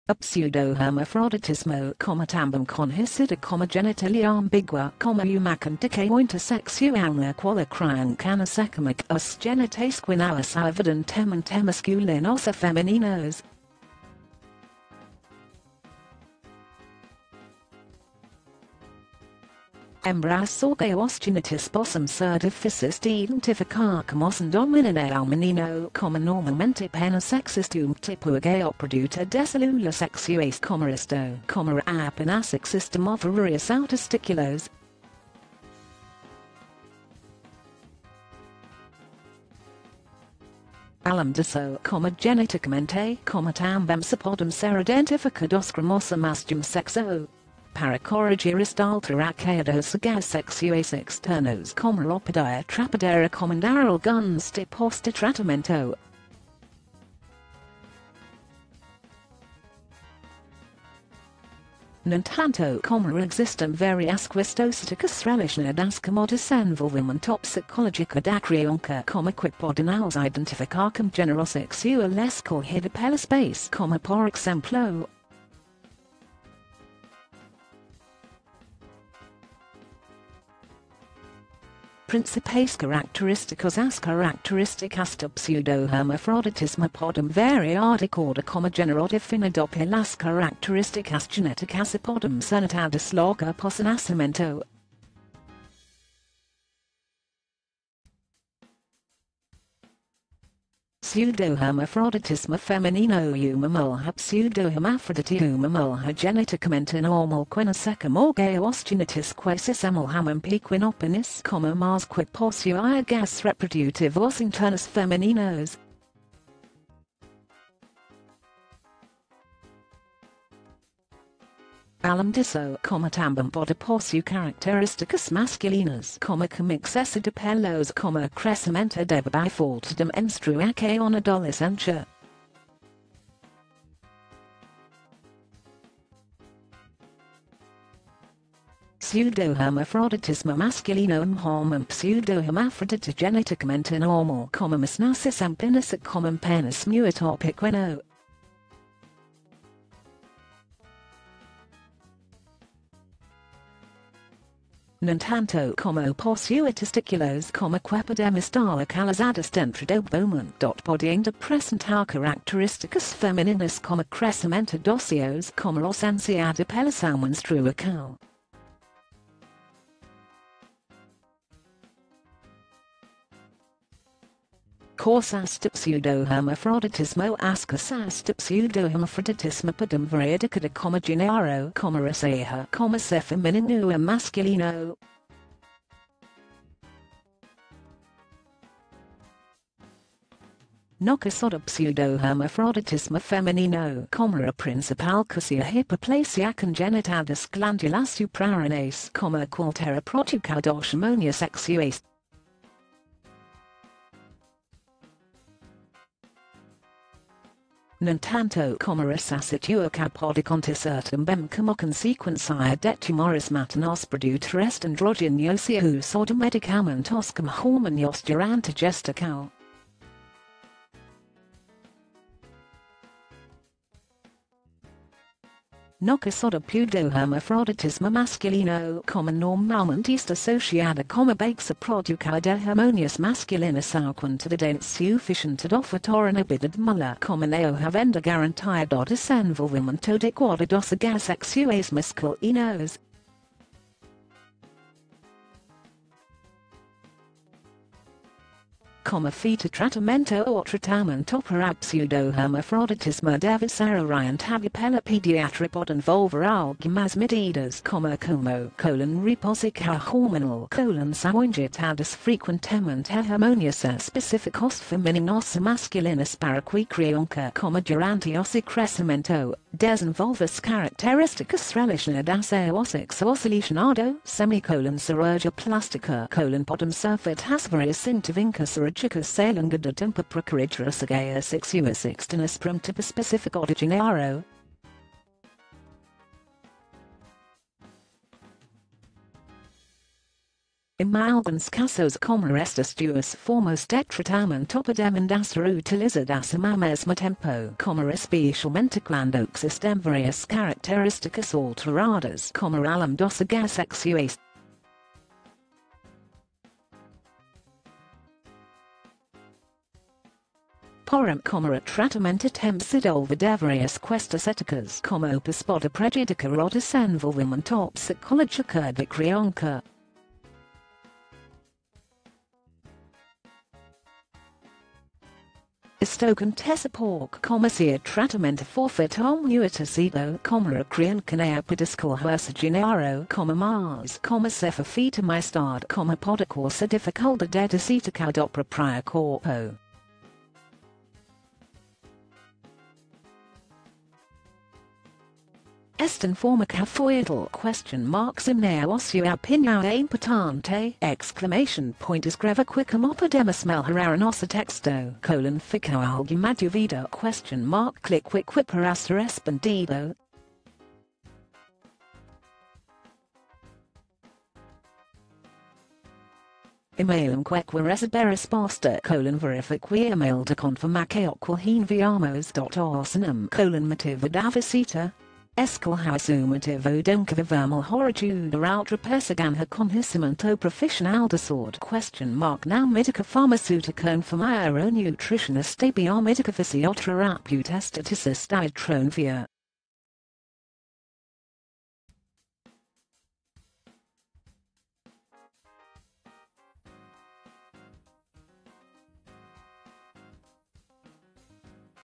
A pseudohermaphroditismo, tambum conhecida como genitalia ambigua, uma cantica intersexualna qual crian canosecamic os genitais quinauas evidentemente masculinos ou femininos. Embaraço os genitis possum ser difíceis de identificar como sendo menino ou menino, como normalmente pansexistum tipo gay produta de células sexuais como isto, como apenas existem ovários ou testículos. Além disso, como geneticamente, como também se podem ser identificados cromossomas de sexo. Para corrigir esta alteração dos gases sexuais externos como lopedia trapear recomendar alguns tipos de tratamento. No entanto, como existem várias questões relacionadas com o desenvolvimento psicológico da criança como que podem nos identificar com gênero sexual escolhido pelos pais, como por exemplo, principais características. As características do pseudohermafroditismo podem variar de acordo com o gênero definido pelas características genéticas e podem ser notadas logo após o nascimento. Pseudohermafroditismo feminino uma mulher pseudohermafrodita uma mulher geneticamente normal conhecida como gay os genitis que se amam pequenopenis como mas que possuem gases reprodutivos internos femininos. Além disso, como também pode possuir características masculinas, como excesso de pelos, como crescimento deve by falta de menstruação na adolescência. Pseudohermafroditismo masculino homem pseudohermafrodita geneticamente normal, como mas nasce apenas como pênis muito pequeno. No entanto, como possui testículos como que podem estar localizados dentro do pulmão, podem apresentar características femininas como crescimento dos ossos, como ausência de depilação menstrual. Causas de pseudohermafroditismo. As causas de pseudohermafroditismo podem variar de cada como gênero, como raça, como ser feminino ou masculino. No caso do pseudohermafroditismo feminino, como a principal causa a hiperplasia congenital das glândulas suprarrenais, como a qualquer produto dos hormônios sexuais. No entanto, como essa situação pode acontecer também como consequência de tumores maternos produtos androgênios e uso de medicamentos como hormônios durante a gestação. No caso do pseudohermafroditismo masculino, como normalmente está associada com a baixa produção de hormônios masculinos ou quantidade suficiente de fator na vida de mulher, como não havendo garantido o desenvolvimento adequado dos gases sexuais masculinos. Como fita tratamento ou tratamento para pseudohermafroditismo deve ser orientado pela pediatra pode envolver algumas medidas como colon reposição hormonal, colon são injetadas frequentemente hormônios específicos femininos e masculinos para que criança como durante o seu crescimento, desenvolve-se características relacionadas ao sexo selecionado, cirurgia plástica, podem ser feitas várias intervenções cirúrgicas ao longo do tempo para corrigir as gaia sexuais externas para um tipo específico de gênero. Imalgans casos como estas duas formos de tratamento podem ser utilizadas ao mesmo tempo, como especialmente quando existem várias características alteradas, como além dos sexuais. Porém, como o tratamento tem sido de várias questões éticas, como pode prejudicar o desenvolvimento psicológico da criança. Isto acontece porque, como se o tratamento for feito muitíssimo, como a criança não pode escolher dinheiro como mais, como se for feito mais tarde, como pode causar dificuldade de decidir do próprio corpo. Esta informa que foi o question mark simneo sua opinião é importante, exclamation point escreva quick como podemos melhorar nosso texto, ficou alguma dúvida, question mark click quick para ser respondido. E-mail quick receber resposta, verifique e-mail de confirmar que o qual enviamos. Arsenum, motivo da visita. Escalhouse o motivo de que vivamos ajudar outra pessoa a conhecimento profissional de saúde. Question mark não médica farmacêutica enfermeira nutricionista biomédica fisioterapeuta esteticista hidronvia.